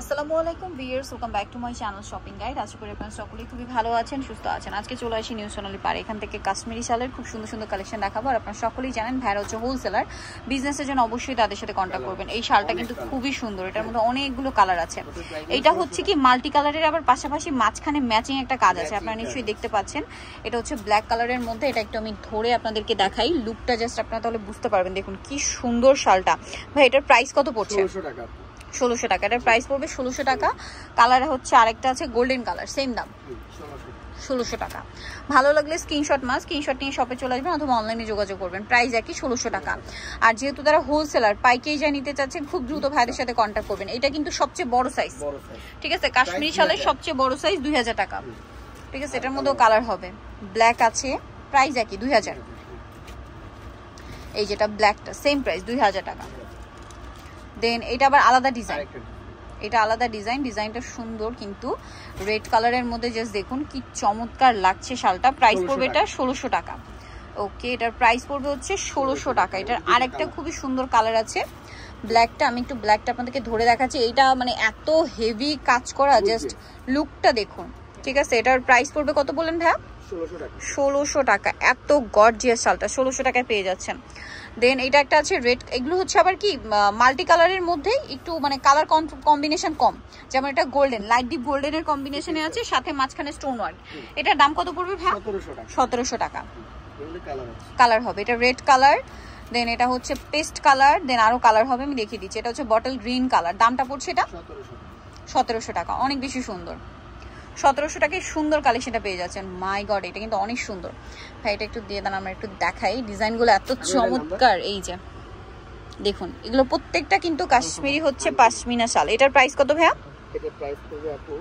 আসসালামু আলাইকুম viewers, welcome back to my channel shopping guide. আশা করি আপনারা সকলেই খুবই ভালো আছেন, সুস্থ আছেন। আজকে চলে আসি নিউ সোনালী পাড়ে। এখান থেকে কাশ্মীরি শালের খুব সুন্দর সুন্দর কালেকশন দেখাবো। আর আপনারা সকলেই জানেন ভাইরা হচ্ছে হোলসেলার, বিজনেসের জন্য অবশ্যই তাদের সাথে কন্ট্যাক্ট করবেন। এই শালটা কিন্তু খুবই সুন্দর, এটার মধ্যে অনেকগুলো কালার আছে। এটা হচ্ছে কি মাল্টি কালারের, আবার পাশাপাশি মাঝখানে ম্যাচিং একটা কাজ আছে, আপনারা নিশ্চয়ই দেখতে পাচ্ছেন। এটা হচ্ছে ব্ল্যাক কালারের মধ্যে। এটা একটু আমি ধরে আপনাদেরকে দেখাই, লুকটা জাস্ট আপনারা তাহলে বুঝতে পারবেন। দেখুন কি সুন্দর শালটা। ভাই এটার প্রাইস কত পড়ছে? 1600 টাকা। এটার প্রাইস পড়বে 1600 টাকা। কালার হচ্ছে আরেকটা আছে গোল্ডেন কালার, সেম দাম 1600 টাকা। ভালো লাগলে স্ক্রিনশট নিয়ে শপে চলে আসবেন অথবা অনলাইনে যোগাযোগ করবেন। প্রাইস একই 1600 টাকা। আর যেহেতু তারা হোলসেলার, পাইকারি যা নিতে চাচ্ছেন খুব দ্রুত ভাইদের সাথে কন্ট্যাক্ট করবেন। এটা কিন্তু সবচেয়ে বড় সাইজ, ঠিক আছে? কাশ্মীরি শালের সবচেয়ে বড় সাইজ 2000 টাকা, ঠিক আছে? এটার মধ্যেও কালার হবে, ব্ল্যাক আছে, প্রাইস একই 2000। এই যেটা ব্ল্যাকটা সেম প্রাইস 2000 টাকা। দেন এটা আবার আলাদা ডিজাইন, এটা আলাদা ডিজাইন, ডিজাইনটা সুন্দর কিন্তু রেড কালারের মধ্যে। জাস্ট দেখুন কি চমৎকার লাগছে শালটা। প্রাইস পড়বে এটা 1600 টাকা। ওকে, এটার প্রাইস পড়বে হচ্ছে 1600 টাকা। এটার আরেকটা খুবই সুন্দর কালার আছে ব্ল্যাকটা। আমি একটু ব্ল্যাকটা আপনাদেরকে ধরে দেখাচ্ছি। এইটা মানে এত হেভি কাজ করা, জাস্ট লুকটা দেখুন, ঠিক আছে? এটার প্রাইস পড়বে কত বললেন ভাইয়া? 1600 টাকা। এত গর্জিয়াস শালটা 1600 টাকায় পেয়ে যাচ্ছেন। দেন এটা একটা আছে রেড। এগুলো হচ্ছে আবার কি মাল্টি কালারের মধ্যে একটু মানে কালার কম্বিনেশন কম, যেমন এটা গোল্ডেন, লাইট ডিপ গোল্ডেনের কম্বিনেশনে আছে, সাথে মাঝখানে স্টোন ওয়ার্ক। এটার দাম কত পড়বে ভাই? 1700 টাকা কালার হবে। এটা রেড কালার, দেন এটা হচ্ছে পেস্ট কালার, দেন আরো কালার হবে, আমি দেখিয়ে দিচ্ছি। এটা হচ্ছে বটল গ্রিন কালার। দামটা পড়ছে এটা 1700 টাকা। অনেক বেশি সুন্দর। 1700 টাকায় সুন্দর কালেকশনটা পেয়ে যাচ্ছেন। মাই গড, এটা কিন্তু অনেক সুন্দর। ভাই এটা একটু দিয়ে দেন, আমরা একটু দেখাই। ডিজাইনগুলো এত চমৎকার। এই যে দেখুন, এগুলো প্রত্যেকটা কিন্তু কাশ্মীরি হচ্ছে পাশমিনা শাল। এটার প্রাইস কত ভাইয়া? এটার প্রাইস পড়বে আপু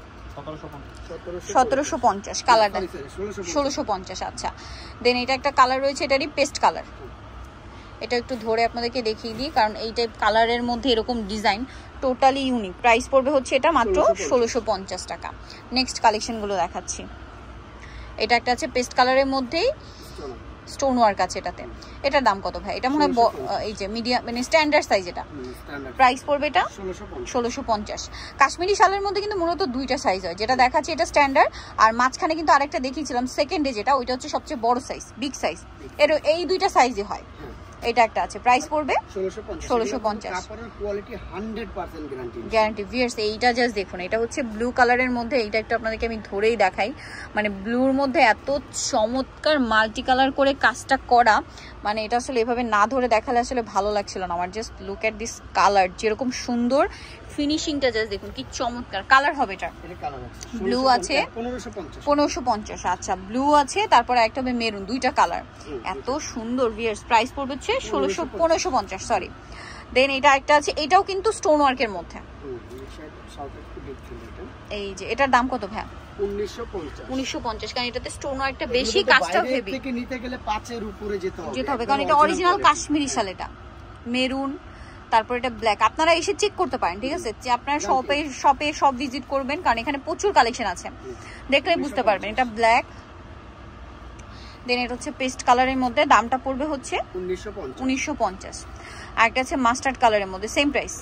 1750। কালারটা 1650। আচ্ছা, দেন এটা একটা কালার রয়েছে, এটারই পেস্ট কালার। এটা একটু ধরে আপনাদেরকে দেখিয়ে দিই, কারণ এই টাইপ কালারের মধ্যে এরকম ডিজাইন টোটালি ইউনিক। প্রাইস পড়বে হচ্ছে এটা মাত্র 1650 টাকা। নেক্সট কালেকশনগুলো দেখাচ্ছি। এটা একটা আছে পেস্ট কালারের মধ্যেই স্টোন ওয়ার্ক আছে এটাতে। এটার দাম কত ভাই? এটা মনে হয় এই যে মিডিয়াম মানে স্ট্যান্ডার্ড সাইজ। এটা প্রাইস পড়বে এটা 1650। কাশ্মীরি শালের মধ্যে কিন্তু মূলত দুইটা সাইজ হয়, যেটা দেখাচ্ছি এটা স্ট্যান্ডার্ড, আর মাঝখানে কিন্তু আরেকটা দেখিয়েছিলাম সেকেন্ডে, যেটা ওইটা হচ্ছে সবচেয়ে বড় সাইজ, বিগ সাইজ। এর এই দুইটা সাইজই হয়। এটা একটা আছে, প্রাইস পড়বে 1650। গ্যারান্টি। ভিউয়ার্স এইটা জাস্ট দেখুন, এটা হচ্ছে ব্লু কালারের মধ্যে। এইটা একটু আপনাদেরকে আমি ধরেই দেখাই, মানে ব্লুর মধ্যে এত চমৎকার মাল্টি কালার করে কাজটা করা, মানে এটা আসলে এভাবে না ধরে দেখালে আসলে ভালো লাগছিল না আমার। Just look at this colour, যেরকম সুন্দর ফিনিশিংটা জাস্ট দেখুন কি চমৎকার। কালার হবে এটা ব্লু আছে 1550। আচ্ছা, ব্লু আছে, তারপরে একটা হবে মেরুন, দুইটা কালার। এত সুন্দর ভিউয়ার্স। প্রাইস পড়বে হচ্ছে 1550, সরি। দেন এটা একটা আছে, এটাও কিন্তু স্টোন ওয়ার্কের মধ্যে। এই যে এটার দাম কত ভাই? 1950। কারণ এটাতে স্টোন ওয়ার্কটা বেশি, কাজটা হেভি, নিতে গেলে 5 এর উপরে যেতে হবে, কারণ এটা অরিজিনাল কাশ্মীরি শাল। এটা মেরুন, তারপর এটা ব্ল্যাক। আপনারা এসে চেক করতে পারেন, ঠিক আছে? যে আপনারা শপে সব ভিজিট করবেন, কারণ এখানে প্রচুর কালেকশন আছে, দেখলে বুঝতে পারবেন। এটা ব্ল্যাক, দেন এটা হচ্ছে পেস্ট কালারের মধ্যে। দামটা পড়বে হচ্ছে 1950। আর একটা আছে মাস্টার্ড কালারের মধ্যে, সেম প্রাইস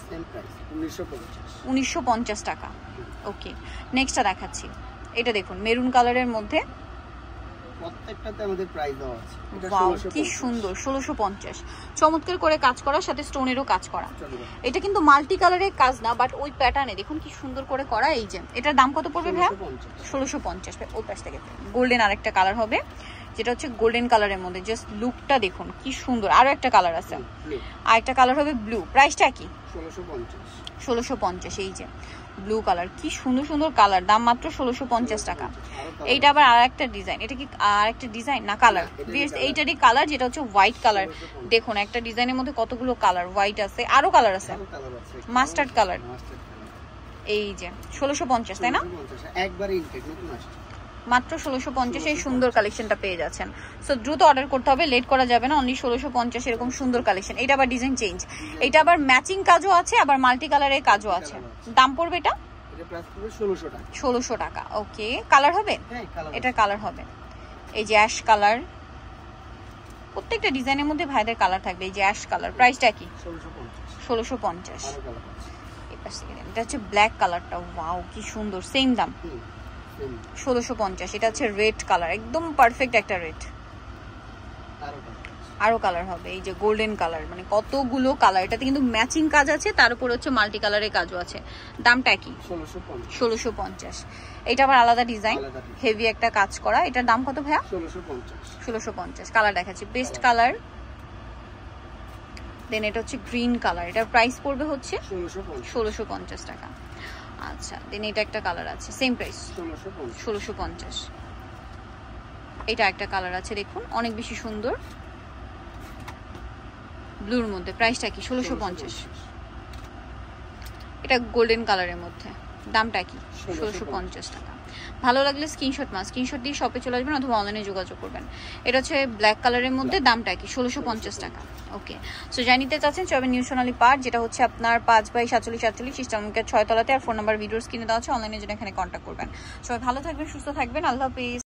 1950 টাকা। ওকে, নেক্সটটা দেখাচ্ছি। এটা দেখুন মেরুন কালারের মধ্যে, প্রত্যেকটাতে আমাদের প্রাইস দেওয়া আছে। ওয়াও কি সুন্দর, 1650। চমৎকার করে কাজ করা, সাথে স্টোনেরও কাজ করা। এটা কিন্তু মাল্টি কালারের কাজ না, বাট ওই প্যাটার্নে দেখুন কি সুন্দর করে করা। এই যে এটার দাম কত পড়বে ভাইয়া? 1650। ওই পাশ থেকে গোল্ডেন আরেকটা কালার হবে, যেটা হচ্ছে গোল্ডেন কালারের মধ্যে। জাস্ট লুকটা দেখুন কি সুন্দর। আরো একটা কালার আছে, আরেকটা কালার হবে ব্লু। প্রাইসটা কি? 1650। এই যে ব্লু কালার, কি সুন্দর সুন্দর কালার। দাম মাত্র 1650 টাকা। এইটা আবার আর একটা ডিজাইন। এটা কি আর একটা ডিজাইন না কালার? এইটারই কালার, যেটা হচ্ছে হোয়াইট কালার। দেখুন একটা ডিজাইনের মধ্যে কতগুলো কালার, হোয়াইট আছে, আরো কালার আছে, মাস্টার্ড কালার। এই যে 1650, তাই না? একবারে ইনটেক নতুন আসছে, মাত্র 1650। এই সুন্দর কালেকশনটা পেয়ে যাচ্ছেন। সো দ্রুত অর্ডার করতে হবে, লেট করা যাবে না। অনলি 1650 এরকম সুন্দর কালেকশন। এটা আবার ডিজাইন চেঞ্জ, এটা আবার ম্যাচিং কাজও আছে, আবার মাল্টি কালারের কাজও আছে। দাম পড়বে এটা 1600 টাকা। ওকে, কালার হবে? এটা কালার হবে, এই যে অ্যাশ কালার। প্রত্যেকটা ডিজাইনের মধ্যে ভাইদের কালার থাকবে। এই যে অ্যাশ কালার, প্রাইসটা কি? 1650। এই পাশ থেকে এটা হচ্ছে ব্ল্যাক কালারটা, ওয়াও কি সুন্দর, সেম দাম 1650। এটা হচ্ছে রেড কালার, একদম পারফেক্ট একটা রেড। আরো কালার হবে, এই যে গোল্ডেন কালার, মানে কতগুলো কালার। এটাতে কিন্তু ম্যাচিং কাজ আছে, তার উপর হচ্ছে মাল্টি কালারের কাজও আছে। দামটা কি? 1650। এটা আবার আলাদা ডিজাইন, হেভি একটা কাজ করা। এটার দাম কত ভাইয়া? 1650। কালার দেখাচ্ছি, বেস্ট কালার। দেন এটা হচ্ছে গ্রিন কালার, এটার প্রাইস পড়বে হচ্ছে 1650 টাকা। আচ্ছা, দেন এটা একটা কালার আছে, সেম প্রাইস 1650। এটা একটা কালার আছে, দেখুন অনেক বেশি সুন্দর, ব্লুর মধ্যে। প্রাইসটা কি? 1650। এটা গোল্ডেন কালারের মধ্যে, দামটা কি? 1650 টাকা। ভালো লাগলে স্ক্রিনশট দিয়ে শপে চলে আসবেন অথবা অনলাইনে যোগাযোগ করবেন। এটা হচ্ছে ব্ল্যাক কালারের মধ্যে, দামটা কি? 1650 টাকা। ওকে, সো জানিতে চাচ্ছেন চবে নিউ সোনালী পার্ক, যেটা হচ্ছে আপনার 5/47 ইস্টার্ন 6 তলাতে। আর ফোন নাম্বার ভিডিওস কিনে দেওয়া আছে, অনলাইনে জন্য এখানে কন্ট্যাক্ট করবেন। সবাই ভালো থাকবেন, সুস্থ থাকবেন, আল্লাহ হাফেজ।